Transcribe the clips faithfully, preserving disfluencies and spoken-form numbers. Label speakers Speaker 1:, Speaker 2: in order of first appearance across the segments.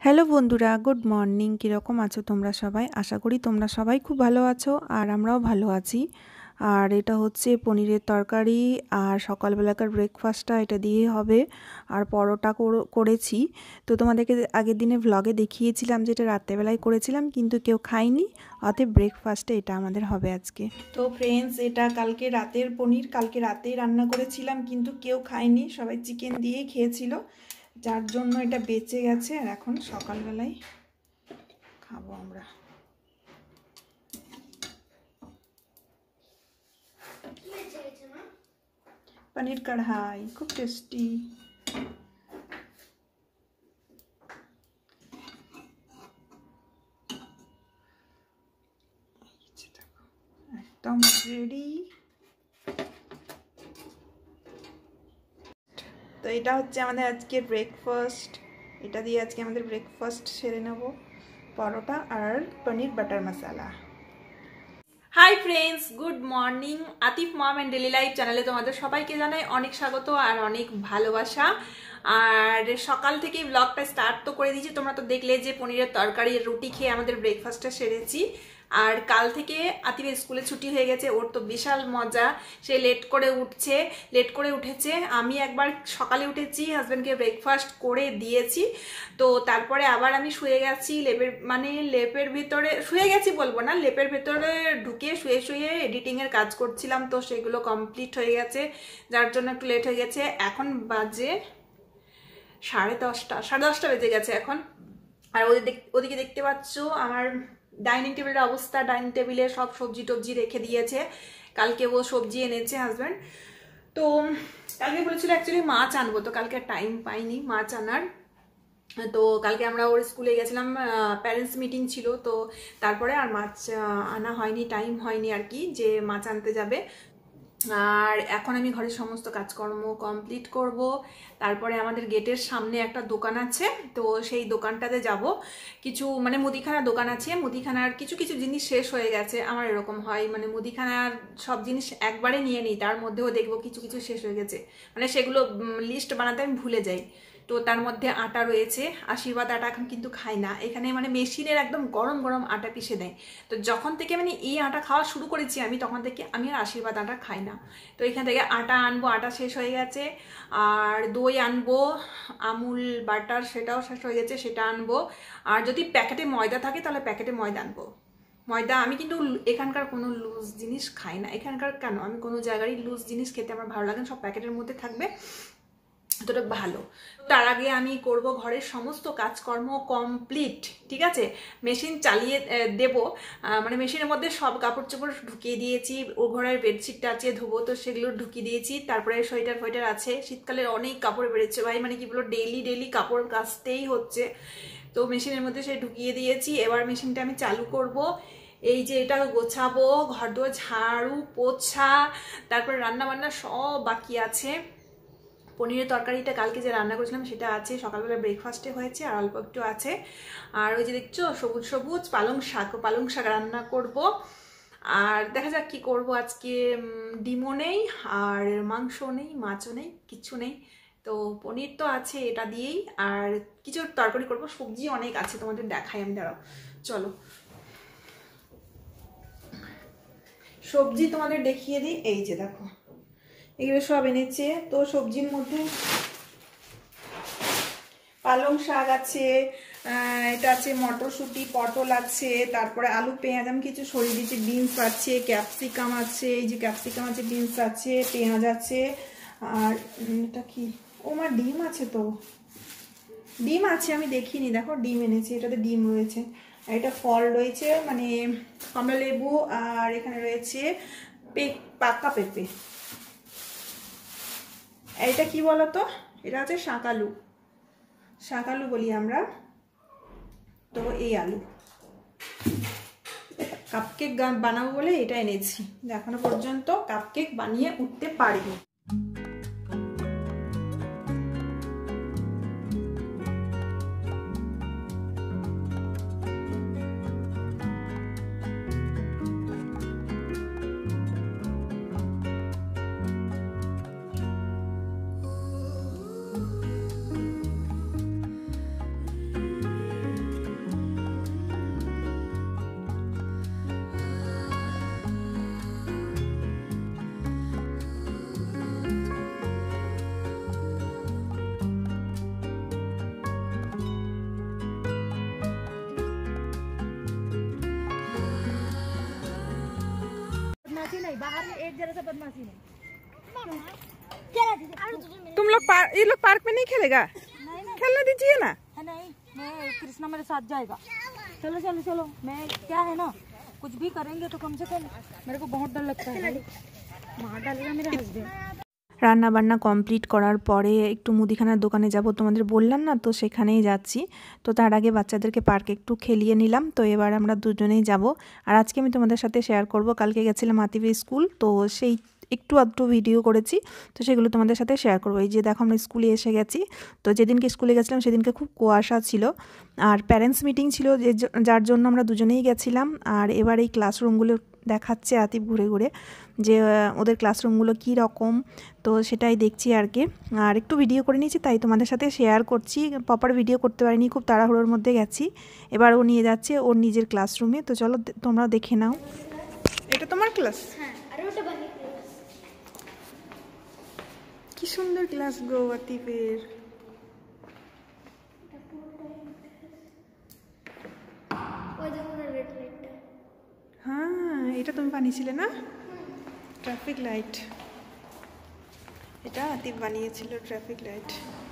Speaker 1: Hello বন্ধুরা, good morning. কীরকম আছো তোমরা সবাই? আশা করি তোমরা সবাই খুব ভালো আছো আর আমরাও ভালো আছি। আর এটা হচ্ছে পনিরের তরকারি আর সকালবেলাকার ব্রেকফাস্টটা এটা দিয়ে হবে। আর পরোটা করেছি, তো তোমাদেরকে আগের দিনে ভ্লগে দেখিয়েছিলাম যে এটা রাত্রেবেলায় করেছিলাম, কিন্তু কেউ খায়নি, অতএব ব্রেকফাস্টে এটা আমাদের হবে আজকে। তো ফ্রেন্ডস, এটা কালকে রাতের পনির, কালকে রাতেই রান্না করেছিলাম, কিন্তু কেউ খায়নি, সবাই চিকেন দিয়েই খেয়েছিল, যার জন্য এটা বেঁচে গেছে। আর এখন সকালবেলায় খাবো আমরা। পনির কড়াই খুব টেস্টি। একদম রেডি। তো এটা হচ্ছে আমাদের আজকে ব্রেকফাস্ট। এটা দিয়ে আজকে আমাদের ব্রেকফাস্ট সেরে নেব, পরোটা আর paneer butter masala. Hi friends, good morning. Atif mom and daily life চ্যানেলে তোমাদের সবাইকে জানাই অনেক স্বাগত আর অনেক ভালোবাসা। আর সকাল থেকেই ব্লগটা স্টার্ট তো করে দিয়েছি, তোমরা তো দেখলে যে পনিরের তরকারি রুটি খেয়ে আমাদের ব্রেকফাস্টটা সেরেছি। আর কাল থেকে আতিফের স্কুলে ছুটি হয়ে গেছে, ওর তো বিশাল মজা, সে লেট করে উঠছে, লেট করে উঠেছে। আমি একবার সকালে উঠেছি, হাজব্যান্ডকে ব্রেকফাস্ট করে দিয়েছি, তো তারপরে আবার আমি শুয়ে গেছি লেপের মানে লেপের ভিতরে শুয়ে গেছি বলবো না, লেপের ভিতরে ঢুকে শুয়ে শুয়ে এডিটিংয়ের কাজ করছিলাম, তো সেগুলো কমপ্লিট হয়ে গেছে, যার জন্য একটু লেট হয়ে গেছে। এখন বাজে সাড়ে দশটা সাড়ে দশটা বেজে গেছে এখন। আর ওদিকে ওদিকে দেখতে পাচ্ছ আমার ডাইনিং টেবিলের অবস্থা। ডাইনিং টেবিলে সব সবজি টবজি রেখে দিয়েছে, কালকে ও সবজি এনেছে হাজব্যান্ড। তো কালকে বলেছিল অ্যাকচুয়ালি মাছ আনবো, তো কালকে টাইম পাইনি মাছ আনার। তো কালকে আমরা ওর স্কুলে গেছিলাম, প্যারেন্টস মিটিং ছিল, তো তারপরে আর মাছ আনা হয়নি, টাইম হয়নি আর কি যে মাছ আনতে যাবে। আর এখন আমি ঘরের সমস্ত কাজকর্ম কমপ্লিট করব, তারপরে আমাদের গেটের সামনে একটা দোকান আছে, তো সেই দোকানটাতে যাব। কিছু মানে মুদিখানার দোকান আছে, মুদিখানার কিছু কিছু জিনিস শেষ হয়ে গেছে, আমার এরকম হয়, মানে মুদিখানার সব জিনিস একবারে নিয়ে নিই, তার মধ্যেও দেখবো কিছু কিছু শেষ হয়ে গেছে, মানে সেগুলো লিস্ট বানাতে আমি ভুলে যাই। তো তার মধ্যে আটা রয়েছে, আশীর্বাদ আটা এখন কিন্তু খাই না, এখানে মানে মেশিনের একদম গরম গরম আটা পিষে দেয়। তো যখন থেকে মানে এই আটা খাওয়া শুরু করেছি আমি, তখন থেকে আমি আর আশীর্বাদ আটা খাই না। তো এখান থেকে আটা আনবো, আটা শেষ হয়ে গেছে। আর দই আনবো, আমুল বাটার সেটাও শেষ হয়ে গেছে, সেটা আনবো। আর যদি প্যাকেটে ময়দা থাকে তাহলে প্যাকেটে ময়দা আনবো। ময়দা আমি কিন্তু এখানকার কোনো লুজ জিনিস খাই না, এখানকার কেন আমি কোনো জায়গারই লুজ জিনিস খেতে আমার ভালো লাগে না, সব প্যাকেটের মধ্যে থাকবে, এতটা ভালো। তার আগে আমি করব ঘরের সমস্ত কাজকর্ম কমপ্লিট, ঠিক আছে। মেশিন চালিয়ে দেব, মানে মেশিনের মধ্যে সব কাপড় চোপড় ঢুকিয়ে দিয়েছি, ও ঘরের বেডশিটটা আছে ধোবো, তো সেগুলো ঢুকিয়ে দিয়েছি। তারপরে সোয়েটার ফোয়েটার আছে, শীতকালে অনেক কাপড় বেড়েছে ভাই, মানে কি বলো, ডেইলি ডেইলি কাপড় কাচতেই হচ্ছে, তো মেশিনের মধ্যে সে ঢুকিয়ে দিয়েছি। এবার মেশিনটা আমি চালু করব, এই যে এটা গোছাবো, ঘর দোর ঝাড়ু পোছা, তারপর রান্না বান্না সব বাকি আছে। পনিরের তরকারিটা কালকে যে রান্না করেছিলাম সেটা আছে, সকালবেলা ব্রেকফাস্টে হয়েছে, আর অল্প একটু আছে। আর ওই যে দেখছো সবুজ সবুজ পালং শাক, পালং শাক রান্না করব। আর দেখা যাক কি করব আজকে। ডিমও নেই, আর মাংসও নেই, মাছও নেই, কিচ্ছু নেই, তো পনির তো আছে, এটা দিয়েই আর কিছু তরকারি করব। সবজি অনেক আছে, তোমাদের দেখাই আমি, দাঁড়াও চলো সবজি তোমাদের দেখিয়ে দিই। এই যে দেখো, এগুলো সব এনেছে। তো সবজির মধ্যে পালং শাক আছে, এটা আছে মটরশুঁটি, পটল আছে, তারপরে আলু পেঁয়াজ আমি কিছু সরিয়ে দিয়েছি, বিনস আছে, ক্যাপসিকাম আছে, এই যে ক্যাপসিকাম আছে, বিনস আছে, পেঁয়াজ আছে, আর এটা কি, ও মা ডিম আছে, তো ডিম আছে আমি দেখিনি, দেখো ডিম এনেছি, এটাতে ডিম রয়েছে। আর এটা ফল রয়েছে, মানে কমলা লেবু, আর এখানে রয়েছে পাকা পেঁপে। এটা কি বলতো, এটা হচ্ছে শাঁকালু, শাঁকালু বলি আমরা, তো এই আলু কাপকেক বানাবো বলে এটা এনেছি, এখনো পর্যন্ত কাপকেক বানিয়ে উঠতে পারিনি।
Speaker 2: जरा सा बदमाशी नहीं।
Speaker 1: तुम लोग पार, ये लोग पार्क में नहीं खेलेगा? खेलने दीजिए ना।
Speaker 2: नहीं, मैं कृष्णा मेरे साथ जाएगा। चलो चलो चलो, मैं क्या है ना, कुछ भी करेंगे तो कम से कम, मेरे को बहुत डर लगता है, मार डालेगा मेरा हस्बैंड।
Speaker 1: রান্না বান্না কমপ্লিট করার পরে একটু মুদিখানার দোকানে যাব, তোমাদের বললাম না, তো সেখানেই যাচ্ছি। তো তার আগে বাচ্চাদেরকে পার্কে একটু খেলিয়ে নিলাম। তো এবার আমরা দুজনেই যাব। আর আজকে আমি তোমাদের সাথে শেয়ার করব, কালকে গেছিলাম আতিফের স্কুল, তো সেই একটু আধটু ভিডিও করেছি, তো সেগুলো তোমাদের সাথে শেয়ার করবো। এই যে দেখো আমরা স্কুলে এসে গেছি। তো যেদিনকে স্কুলে গেছিলাম সেদিনকে খুব কুয়াশা ছিল, আর প্যারেন্টস মিটিং ছিল, যে যার জন্য আমরা দুজনেই গেছিলাম। আর এবার এই ক্লাসরুমগুলো দেখাচ্ছে আতিফ ঘুরে ঘুরে, যে ওদের ক্লাসরুমগুলো কী রকম, তো সেটাই দেখছি আর কি। আর একটু ভিডিও করে নিয়েছি, তাই তোমাদের সাথে শেয়ার করছি। প্রপার ভিডিও করতে পারিনি, খুব তাড়াহুড়োর মধ্যে গেছি। এবার ও নিয়ে যাচ্ছে ওর নিজের ক্লাসরুমে, তো চলো তোমরা দেখে নাও। এটা তোমার ক্লাস? হ্যাঁ, আর ওটা বাকি ক্লাস। কি সুন্দর ক্লাস গো আতিফের। হ্যাঁ, এটা তুমি বানিয়েছিলে না? ট্রাফিক লাইট, এটা আতিফ বানিয়েছিল ট্রাফিক লাইট।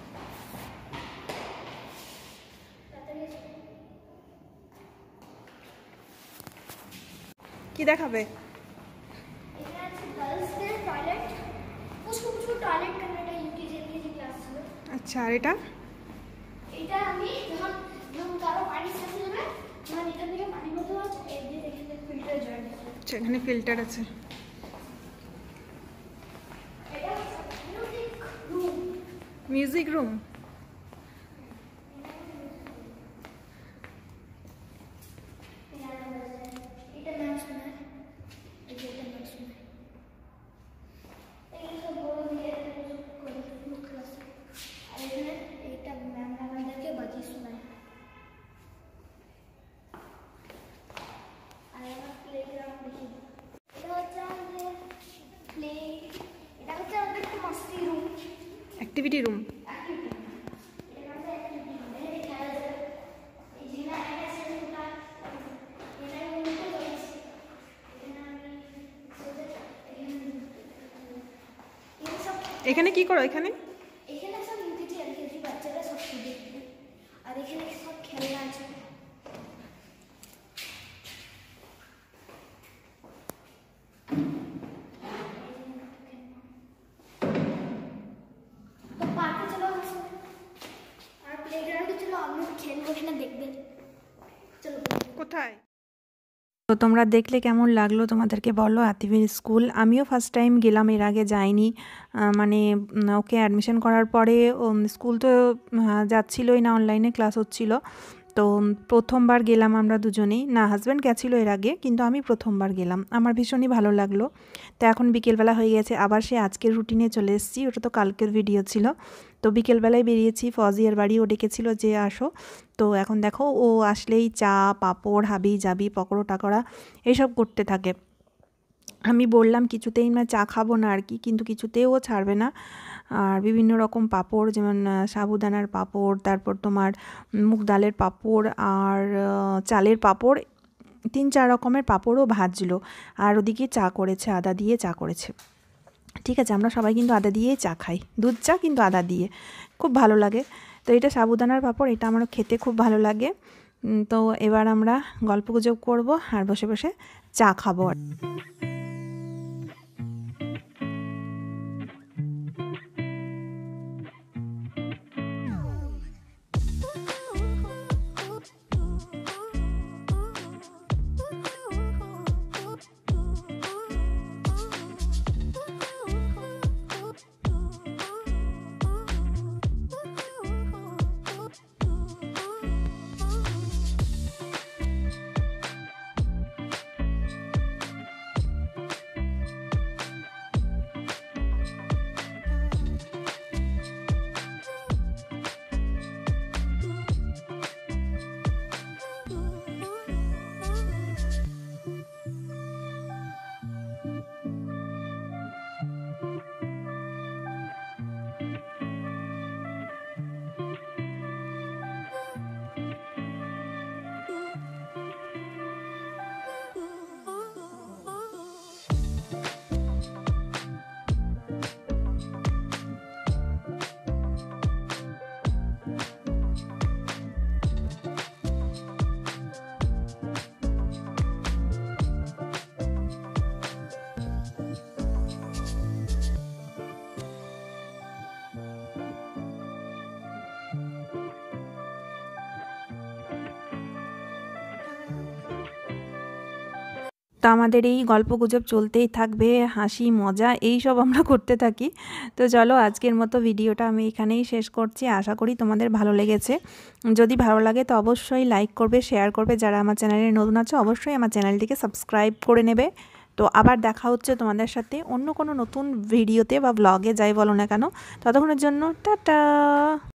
Speaker 1: কি দেখাবে? আচ্ছা, আর এটা? এটা আমি যখন যখন কারো পানি শেষ হয়ে যাবে, তখন এটা থেকে পানি মতো এই যে এখানে ফিল্টার জয়েন আছে। আচ্ছা, এখানে ফিল্টার আছে। এটা মিউজিক রুম। Music room. এটা নাম শোনা, এই যে এটা নাম শোনা। এই সব বড় দিয়ে করে ক্লাস। আর এখানে এটা ম্যাম আমাদেরকে বাজি শোনায়। আর আমরা প্লেগ্রাউন্ড দেখি। এটা হচ্ছে আমাদের প্লে, এটা হচ্ছে আমাদের একটা মাস্তি রুম, অ্যাক্টিভিটি রুম। এখানে কি করো? এখানে এখানে সব ইউকেজি এলকেজি বাচ্চারা সব দেখবে, আর এখানে সব খেলনা আছে। তো পার্কে চলো, আর প্লেগ্রাউন্ডে চলো, আমরা খেলবো, এখানে দেখবেন। চলো। কোথায়? তো তোমরা দেখলে কেমন লাগলো তোমাদেরকে বলো আতিফের স্কুল। আমিও ফার্স্ট টাইম গেলাম, এর আগে যাইনি। মানে ওকে অ্যাডমিশন করার পরে স্কুল তো যাচ্ছিলোই না, অনলাইনে ক্লাস হচ্ছিল। তো প্রথমবার গেলাম আমরা দুজনেই, না হাজব্যান্ড গেছিলো এর আগে, কিন্তু আমি প্রথমবার গেলাম, আমার ভীষণই ভালো লাগলো। তো এখন বিকেলবেলা হয়ে গেছে, আবার সে আজকের রুটিনে চলে এসেছি। ওটা তো কালকের ভিডিও ছিল। তো বিকেলবেলায় বেরিয়েছি, ফজিয়ার বাড়ি ও ডেকেছিল যে আসো। তো এখন দেখো ও আসলেই চা, পাঁপড়, হাবি জাবি, পকোড়া টাকড়া এইসব করতে থাকে। আমি বললাম কিছুতেই না চা খাবো না আর কি, কিন্তু কিছুতেও ও ছাড়বে না। আর বিভিন্ন রকম পাঁপড়, যেমন সাবুদানার পাঁপড়, তারপর তোমার মুগ ডালের পাঁপড়, আর চালের পাঁপড়, তিন চার রকমের পাঁপড়ও ভাজলো। আর ওদিকে চা করেছে, আদা দিয়ে চা করেছে। ঠিক আছে, আমরা সবাই কিন্তু আদা দিয়েই চা খাই, দুধ চা কিন্তু আদা দিয়ে, খুব ভালো লাগে। তো এটা সাবুদানার পাঁপড়, এটা আমার খেতে খুব ভালো লাগে। তো এবার আমরা গল্পগুজব করবো আর বসে বসে চা খাবো। তো আমাদের এই গল্পগুজব চলতেই থাকবে, হাসি মজা এই সব আমরা করতে থাকি। তো চলো আজকের মতো ভিডিওটা আমি এখানেই শেষ করছি। আশা করি তোমাদের ভালো লেগেছে। যদি ভালো লাগে তো অবশ্যই লাইক করবে, শেয়ার করবে। যারা আমার চ্যানেলে নতুন আছে অবশ্যই আমার চ্যানেলটিকে সাবস্ক্রাইব করে নেবে। তো আবার দেখা হচ্ছে তোমাদের সাথে অন্য কোনো নতুন ভিডিওতে বা ব্লগে, যাই বলো না কেন। ততক্ষণের জন্য টাটা।